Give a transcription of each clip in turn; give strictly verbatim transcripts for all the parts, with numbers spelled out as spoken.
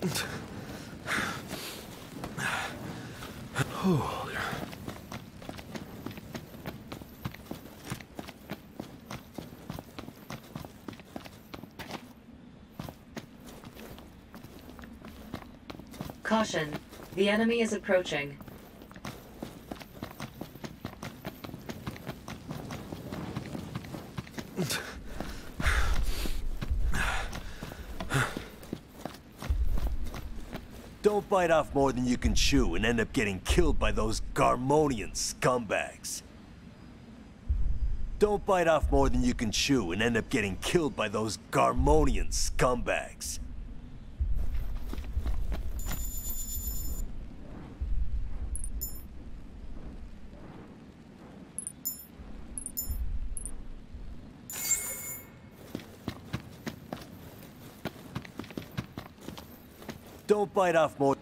Caution, the enemy is approaching. Don't bite off more than you can chew and end up getting killed by those Garmonian scumbags. Don't bite off more than you can chew and end up getting killed by those Garmonian scumbags. Don't bite off more.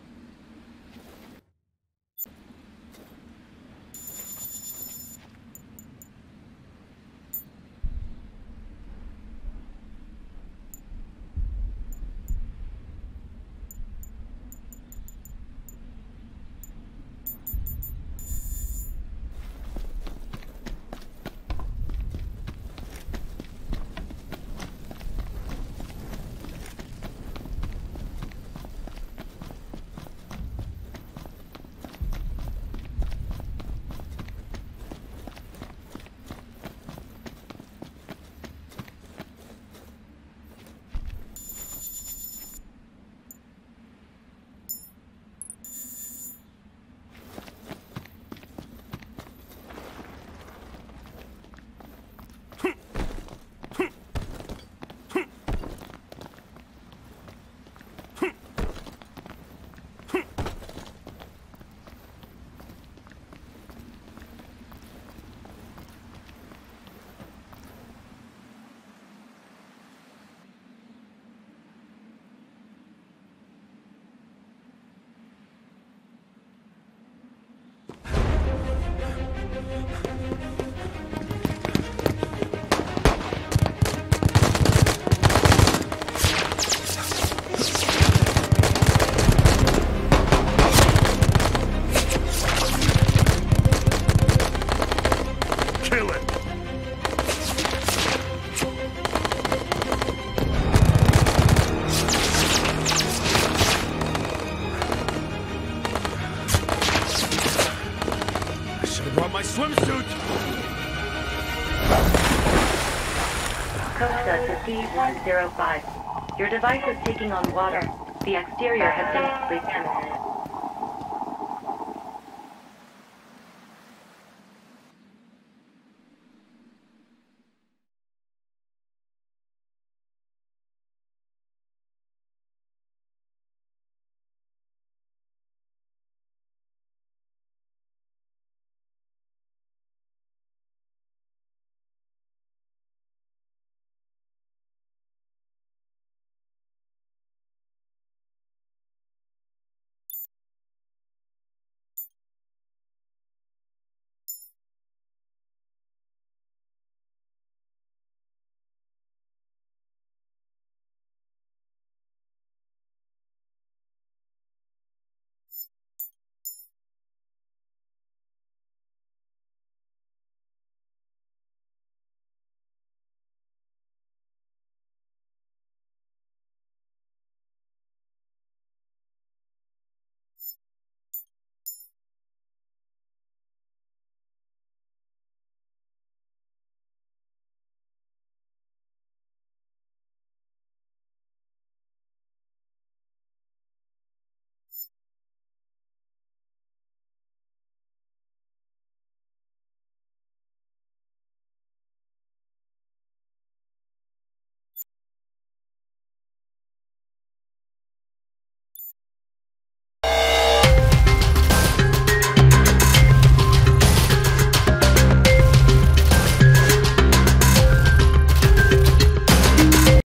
Swimsuit! Costa to D one zero five. Your device is taking on water. The exterior has been completely